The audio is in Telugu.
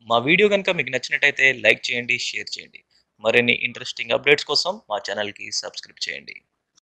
మా వీడియో గనుక మీకు నచ్చినట్టయితే లైక్ చేయండి, షేర్ చేయండి. మరిన్ని ఇంట్రెస్టింగ్ అప్డేట్స్ కోసం మా ఛానల్‌కి సబ్స్క్రైబ్ చేయండి.